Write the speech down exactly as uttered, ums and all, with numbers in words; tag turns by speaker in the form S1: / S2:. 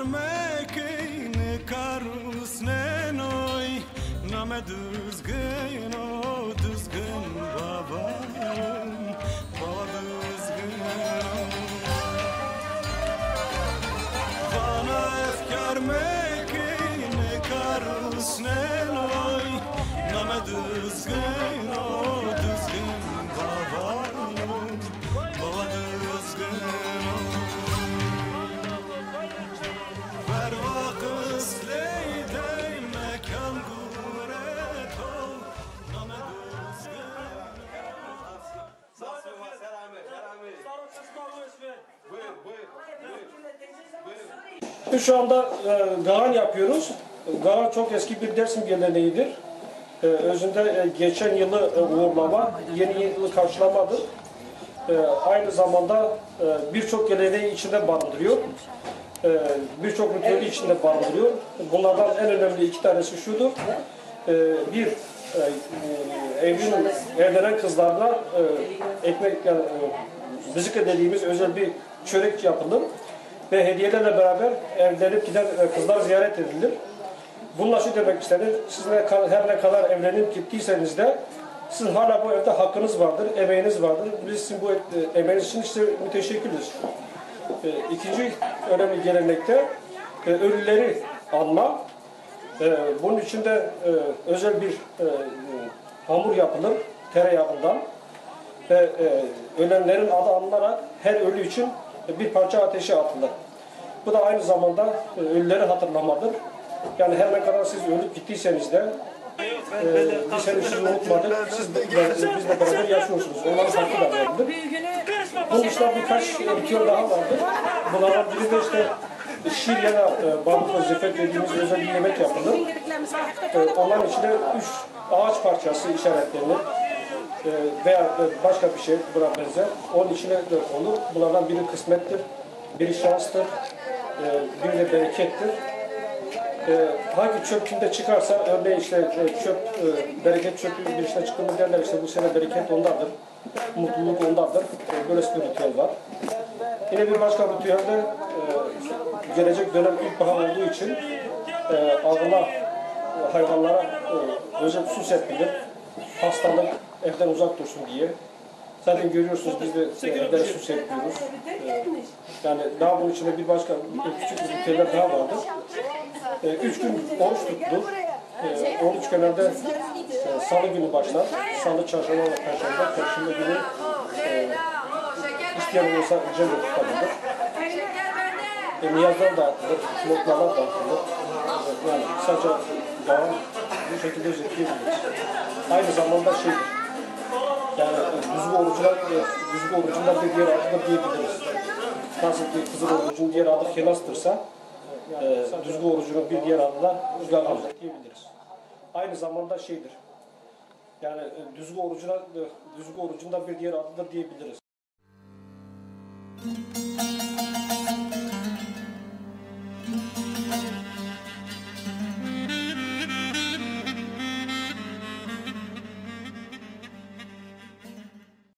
S1: mekine karus nenoy name düzgün o düzgün babam baba düzgün bana efkar mekine karus nenoy name düzgün o düzgün babam baba düzgün
S2: Biz şu anda e, gavan yapıyoruz. Gavan çok eski bir Dersim geleneğidir. E, özünde e, geçen yılı e, uğurlama, yeni yılı karşılamadır. E, aynı zamanda e, birçok geleneği içinde barındırıyor. E, birçok ritüeli içinde barındırıyor. Bunlardan en önemli iki tanesi şudur. E, bir, e, evin, evlenen kızlarla e, ekmek, yani, e, bizike dediğimiz özel bir çörek yapılır. Ve hediyelerle beraber evlenip giden kızlar ziyaret edilir. Bununla şu demek istedim, siz ne, her ne kadar evlenip gittiyseniz de sizin hala bu evde hakkınız vardır, emeğiniz vardır. Biz sizin bu emeğiniz için size müteşekkiriz. E, ikinci önemli gelenekte e, ölüleri anma. E, bunun için de e, özel bir e, hamur yapılır tereyağından. Ve e, ölenlerin adı anılarak her ölü için bir parça ateşe atılır. Bu da aynı zamanda e, ölüleri hatırlamadır. Yani her ne kadar siz ölüp gittiyseniz de e, biz henüz sizi unutmadık. Siz de, bizle beraber yaşıyorsunuz. Onların hakkı da verilir. Bunun dışında birkaç ritüel daha vardır. Bunlardan biri de işte şir ya da e, bambu zefet dediğimiz özel bir yemek yapılır. E, onların içinde üç ağaç parçası işaretlenir. Veya başka bir şey buna benzer. Onun içine de olur. Bunlardan biri kısmettir, biri şanstır, biri de berekettir. Hangi çöp kimde çıkarsa, örneğin işte çöp, bereket çöpü bir işte çıktığımız yerler işte bu sene bereket ondadır, mutluluk ondadır. Böylesi bir ritüel var. Yine bir başka ritüelde gelecek dönem ilkbahar olduğu için ağla hayvanlara özel su serpilir. Hastalık evden uzak dursun diye. Zaten görüyorsunuz biz de evden su serpiyoruz. Ee, yani daha bunun içinde bir başka küçük ritüeller daha vardır. Ee, üç gün oruç tutulur. Ee, oruç genelde e, salı günü başlar. Salı, çarşamba ve perşembe. Perşembe günü e, isteyen olursa cemre tutabilir. E, niyazlar dağıtılır, notlarlar dağıtılır. E, yani sadece gavan bu şekilde özetleyebiliriz. Aynı zamanda şeydir, yani düzgü orucular, düzgü orucundan bir diğer adıdır diyebiliriz. Nasıl ki Kızıl orucun diğer adı Kenas'tırsa, e, düzgü orucunun bir diğer adı da Gavan diyebiliriz. Aynı zamanda şeydir, yani düzgü orucuna, düzgü orucundan bir diğer adıdır diyebiliriz.